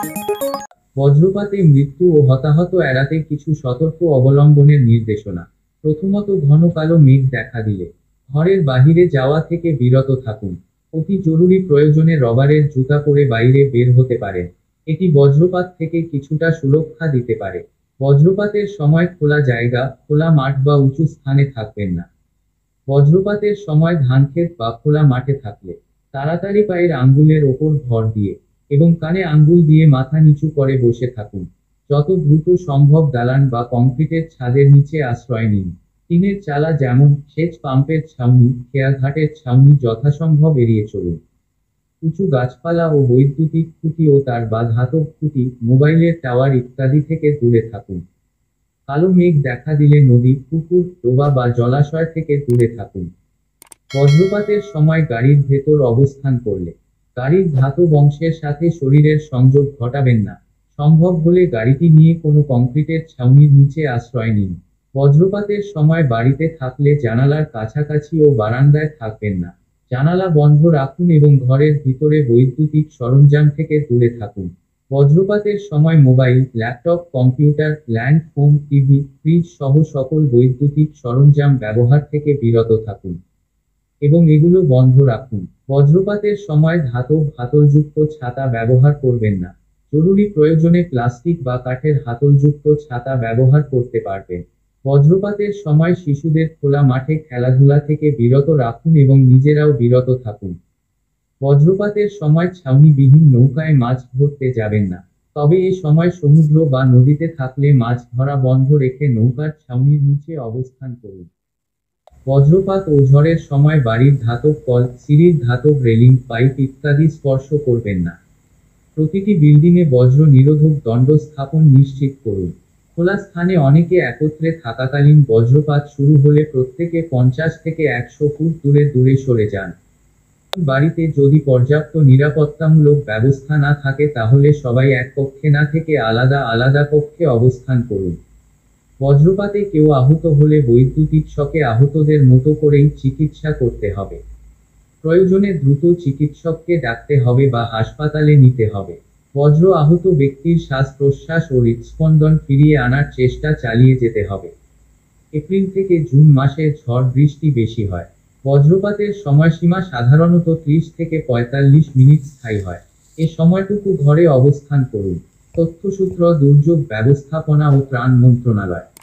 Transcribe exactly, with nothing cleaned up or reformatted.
বজ্রপাতে মৃত্যু ও হতাহত এড়াতে কিছু সতর্ক অবলম্বনের নির্দেশনা। প্রথমত, ঘন কালো মেঘ দেখা দিলে ঘরের বাহিরে যাওয়া থেকে বিরত থাকুন। অতি জরুরি প্রয়োজনে রবারের জুতা পরে বাইরে বের হতে পারেন। এটি বজ্রপাত থেকে কিছুটা সুরক্ষা দিতে পারে। বজ্রপাতের সময় খোলা জায়গা, খোলা মাঠ বা উঁচু স্থানে থাকবেন না। বজ্রপাতের সময় ধানক্ষেত বা খোলা মাঠে থাকলে তাড়াতাড়ি পায়ের আঙ্গুলের ওপর ভর দিয়ে এবং কানে আঙ্গুল দিয়ে মাথা নিচু করে বসে থাকুন। যত দ্রুত সম্ভব দালান বা কংক্রিটের ছাদের নিচে আশ্রয় নিন। টিনের চালা যেমন সেচ পাম্পের ছাউনি, খেয়াঘাটের ছাউনি যথাসম্ভব এড়িয়ে চলুন। উঁচু গাছপালা ও বৈদ্যুতিক খুঁটি ও তার বা ধাতব খুঁটি, মোবাইলের টাওয়ার ইত্যাদি থেকে দূরে থাকুন। কালো মেঘ দেখা দিলে নদী, পুকুর, ডোবা বা জলাশয় থেকে দূরে থাকুন। বজ্রপাতের সময় গাড়ির ভেতর অবস্থান করলে গাড়ির ধাতব অংশের সাথে শরীরের সংযোগ ঘটাবেন না। সম্ভব হলে গাড়িটি নিয়ে কোনো কংক্রিটের ছাউনির নিচে আশ্রয় নিন। বজ্রপাতের সময় বাড়িতে থাকলে জানালার কাছাকাছি ও বারান্দায় থাকবেন না। জানালা বন্ধ রাখুন এবং ঘরের ভিতরে বৈদ্যুতিক সরঞ্জাম থেকে দূরে থাকুন। বজ্রপাতের সময় mobile, laptop, computer, land phone, TV, fridge সহ সকল বৈদ্যুতিক সরঞ্জাম ব্যবহার থেকে বিরত থাকুন এবং এগুলো বন্ধ রাখুন। বজ্রপাতের সময় ধাতব হাতলযুক্ত ছাতা ব্যবহার করবেন না। জরুরি প্রয়োজনে প্লাস্টিক বা কাঠের হাতলযুক্ত ছাতা ব্যবহার করতে পারবেন। বজ্রপাতের সময় শিশুদের খোলা মাঠে খেলাধুলা থেকে বিরত রাখুন এবং নিজেরাও বিরত থাকুন। বজ্রপাতের সময় ছাউনিবিহীন নৌকায় মাছ ধরতে যাবেন না। তবে এ সময় সমুদ্র বা নদীতে থাকলে মাছ ধরা বন্ধ রেখে নৌকার ছাউনির নিচে অবস্থান করুন। বজ্রপাত ও ঝড়ের সময় বাড়ির ধাতব কল, সিঁড়ির ধাতব রেলিং, পাইপ ইত্যাদি স্পর্শ করবেন না। প্রতিটি বিল্ডিংয়ে বজ্র নিরোধক দণ্ড স্থাপন নিশ্চিত করুন। খোলা স্থানে অনেকে একত্রে থাকাকালীন বজ্রপাত শুরু হলে প্রত্যেকে পঞ্চাশ থেকে একশো ফুট দূরে দূরে সরে যান। বাড়িতে যদি পর্যাপ্ত নিরাপত্তামূলক ব্যবস্থা না থাকে তাহলে সবাই এক কক্ষে না থেকে আলাদা আলাদা কক্ষে অবস্থান করুন। বজ্রপাতে কেউ আহত হলে বৈদ্যুতিক শকে আহতদের মতো করেই চিকিৎসা করতে হবে। প্রয়োজনে দ্রুত চিকিৎসককে ডাকতে হবে বা হাসপাতালে নিতে হবে। বজ্র আহত ব্যক্তির শ্বাস প্রশ্বাস ও হৃদস্পন্দন ফিরিয়ে আনার চেষ্টা চালিয়ে যেতে হবে। এপ্রিল থেকে জুন মাসে ঝড় বৃষ্টি বেশি হয়। বজ্রপাতের সময়সীমা সাধারণত ত্রিশ থেকে পঁয়তাল্লিশ মিনিট স্থায়ী হয়। এ সময়টুকু ঘরে অবস্থান করুন। তথ্যসূত্র দুর্যোগ ব্যবস্থাপনা ও ত্রাণ মন্ত্রণালয়।